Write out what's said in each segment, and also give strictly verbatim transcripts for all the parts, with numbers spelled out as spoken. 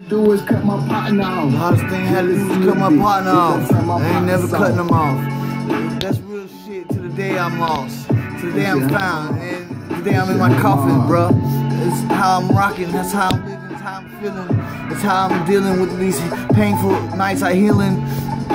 Do is cut my partner off. The hardest thing I had to do is cut my partner off. I ain't never cutting them off. That's real shit to the day I'm lost. To the day I'm found. And the day I'm in my coffin, bro. It's how I'm rocking. That's how I'm living. It's how I'm feeling. It's how I'm dealing with these painful nights I healing.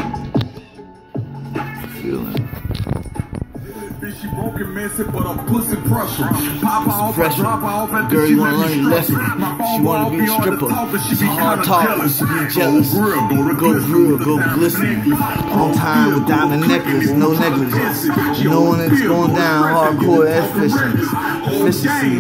Feeling. She broken messy, but I'm pussy pressure. Pop off, drop off at the girl, you wanna learn your lesson. She wanna be a stripper. She hard talk, she be jealous. Go real, go glisten. On time with diamond necklace, no negligence. Knowing it's going down, hardcore efficiency. Efficiency.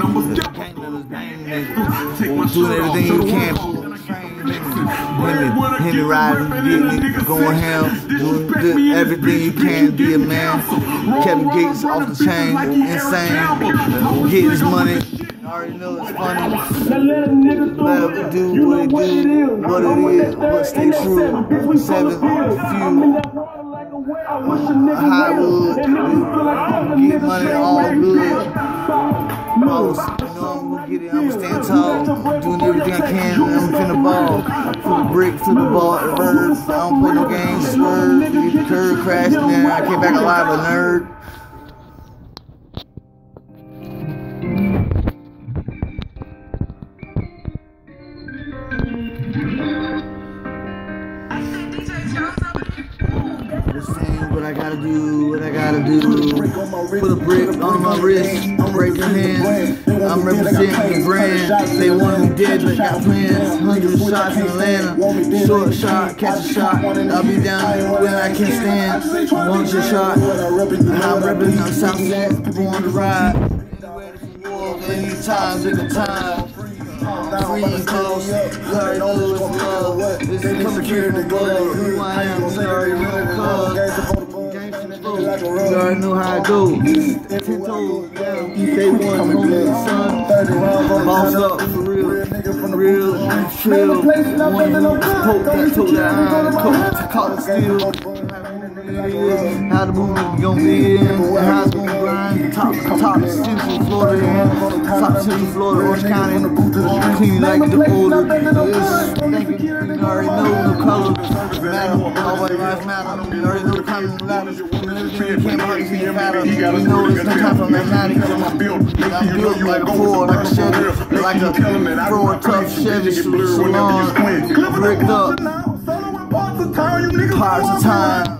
Doing everything you can. Hit me, hit me riding, getting going ham, doing everything you can, be a man. Kevin Gates off the chain, insane, getting his money. I already know it's funny. Let him do what he do, what it is, but stay true. Seven, few, Highwood, get money all good. Most, you know I'm gonna get it, I'm staying tall, doing everything I can, I'm finna ball. Flip the brick, flip the ball, reverse, I don't play no games, swerve, get the curve, crash, and then I came back alive, a nerd. What I gotta do, what I gotta do. Put a brick on my wrist, I'm breaking hands. I'm representing the brand. They want me dead, but got plans. Hundred shots in Atlanta. Short shot, catch a shot. I'll be down when I can't stand. Want your shot. I'm repping on Southside. People on the ride. Anytime, take the time. Free and close. You already know it's love. This is coming here to go. Who I am, you already know cuz. You already know how it goes. Ten toes, day one, homie, son. Boss up for real, for real, chill. One poke that toe down, coat, caught it still. How the movement gonna be in, and how it's gonna grind. Top, top, Central Florida, in. Top Central Florida, Orange County. Clean like the older. Thank you. You already know the color matter. All white lives matter. You already know the color matters. You can't hardly see your matter. You know it's no time for mathematics. I'm built like a Ford, like a Chevy, like a Ford tough Chevy salon, bricked up. Parts of time.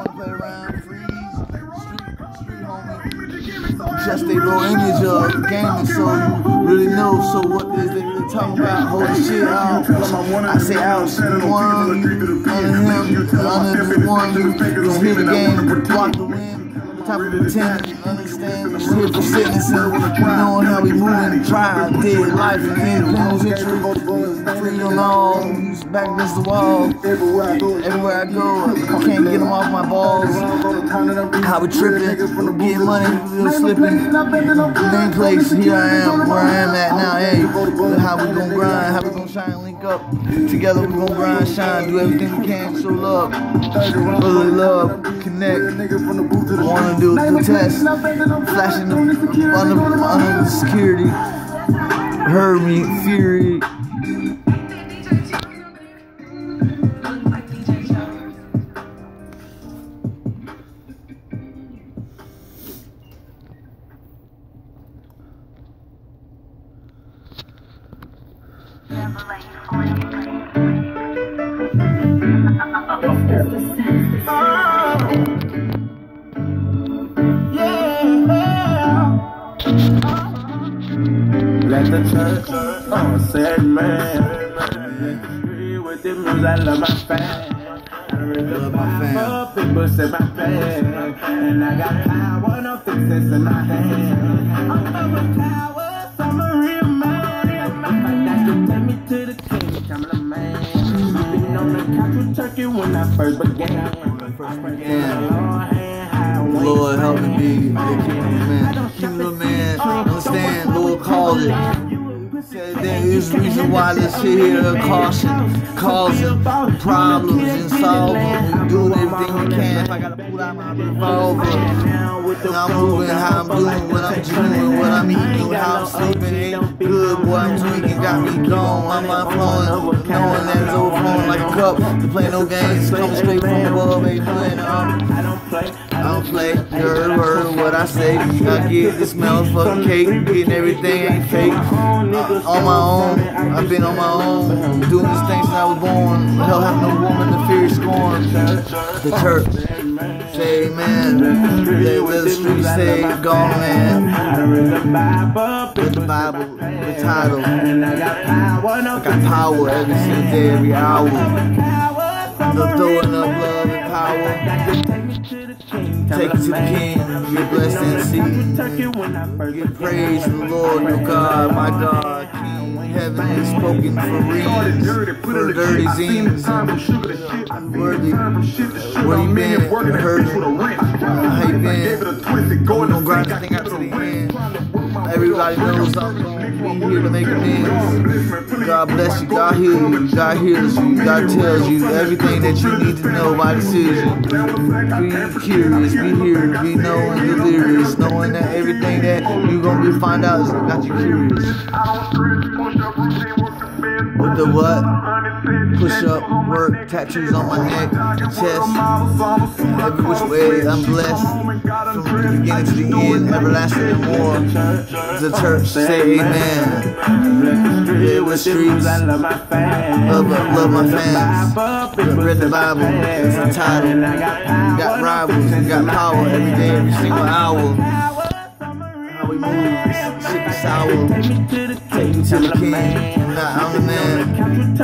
Just a raw image of gaming, so you really know. So what is they really talking about? Hold the shit out. I say out. One under him, under the one who's here the game, block the win. Type of pretend, understand, here for fitness and knowing how we moving, try, did life and independence, history, freedom all, back against the wall. Everywhere I go, I can't get them off my balls. How we tripping, getting money, we're slipping. Main place, here I am, where I am at now. Hey, how we gonna grind, how we gonna shine, link up together. We gonna grind, shine, do everything we can, show love, brotherly love, connect. Wanna do the test, flashing the under, under the security. Heard me, fury. Let the church, oh, said man. Agree with the music, I love my fans. I really love my fans. People say my fans. And I got power, no fixes in my hand. I'm covered power, I'm a real man. I fight that to take me to the king, I'm a man. Been on the couch with turkey when I first began. Lord help me be a kingdom man. Kingdom man, understand, Lord called it. There is a reason why this shit here caution, causing problems and solving. We doing everything we can. If I gotta pull out my revolver, and I'm moving how I'm doing, what I'm doing, what I'm eating, how I'm sleeping, ain't good. Boy, I'm drinking, got me gone. My mind flowing, knowing that it's overflowing like a cup. To play no games, coming straight from above, ain't playing up. I don't play, you heard, heard what I say. I get this motherfucking cake, getting everything ain't fake. Uh, on my own, I've been on my own, doing this thing since I was born. Hell, have no woman to fear scorn. The church, say amen. Let the streets say gone, man. With the Bible, the title. I got power every single day, every hour. The throwing up love and power. Take it to the King, get blessed and see. Give praise to the Lord, your God, my God, King. Heaven is spoken for reasons, for dirty zines. Worthy, where you been? Heard how you been? We gon' grind this thing out to the end. Everybody knows I'm gonna be here to make amends. God bless you, God heals you, God heals you, God tells you everything that you need to know by decision. Be curious, be here, be knowing, delirious, knowing that everything that you gonna be find out is got you curious. With the what? Push up, work, tattoos on my neck, chest, every which way I'm blessed, from the beginning to the end, everlasting and more. The church say amen. Live with streets, love, love my fans, read the Bible, it's the title. You got rivals, you got power every day, every single hour. How we move, shit is sour. Take me to the King, I'm the man.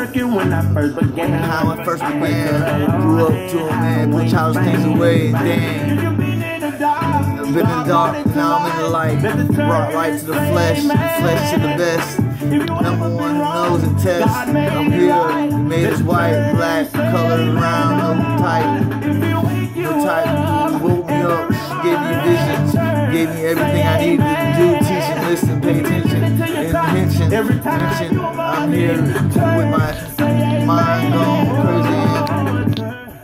How I first began, grew up to a man, put childish things away, damn. I've been in the dark, now I'm in the light. Brought light to the flesh, flesh to the best. Number one who knows and tests. I'm here, he made us white, black, colored around, no type. No type, he woke me up, gave me visions, gave me everything I needed to do, teaching, listen, pay attention, intention, intention. I'm here with my mind gone crazy.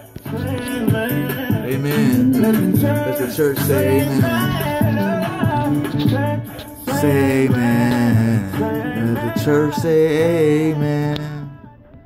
Amen. Let the church say amen. Say amen. Let the church say amen.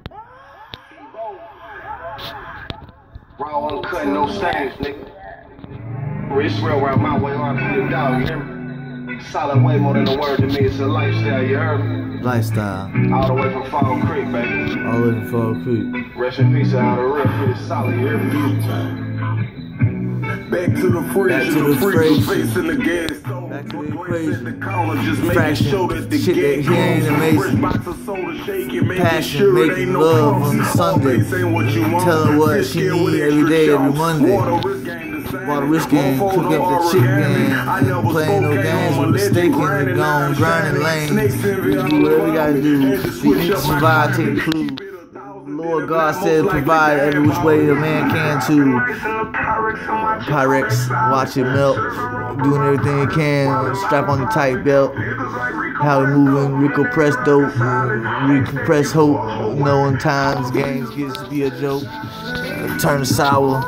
Raw uncut, no stains, nigga. It's real around my way, hard to get down, you hear me? Solid way more than a word to me, it's a lifestyle, you heard me? Lifestyle. All the way from Fall Creek, baby. All the way from Fall Creek. Rest in peace, out of real, pretty solid, you hear me? Back to the freak, Back to the freak. facing the gas. Back to the equation. The corner, just making Fraction. sure that the Shit that he ain't amazing. Passion, sure making love on Sunday. Tell her what she need every day, every Monday. Water risk game, cook up the chick game. Playing no games, we're mistaken, we're gone, grinding lane. We do whatever we gotta do. We need to survive, take a clue. Lord God said provide every which way a man can to Pyrex, watch it melt, doing everything it can, strap on the tight belt, how we moving, Rico press dope, recompress hope, knowing times, games gets to be a joke, uh, turn sour,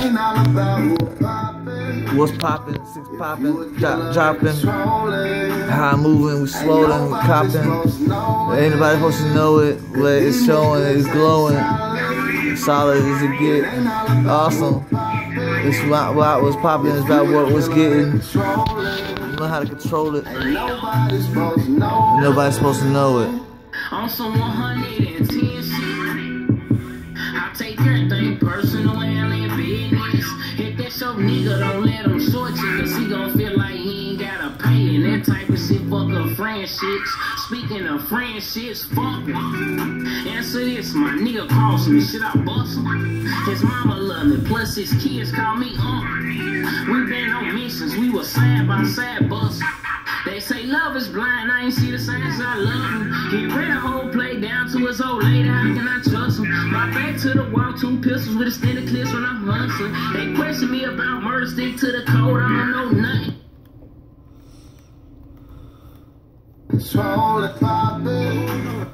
what's poppin', six poppin', drop, dropping, how I'm moving, we swollen, we copping, ain't nobody supposed to know it, but it's showing, it's glowing, solid as it get, awesome, it's not what was popping, it's about what was getting, you know how to control it, and nobody's supposed to know it. On some one hundred ten shit, I take everything personal and in business. If that's your nigga, don't let him short you, cause he gon' feel like he ain't gotta pay. And that type of shit, fuck up friendships. Speaking of friendships, fuck him. Answer this, my nigga cross me, shit I bust him. His mama love me, plus his kids call me uncle. We been on missions, we was side by side bust. They say love is blind, I ain't see the signs, I love him. He ran a whole play down to his old lady, how can I trust him? My back to the wall, two pistols with extended clips when I'm hustling. They question me about murder, stick to the code, I don't know nothing. control it, pop it.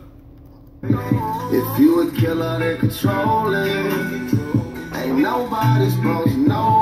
If you a killer, then control it. Ain't nobody supposed to know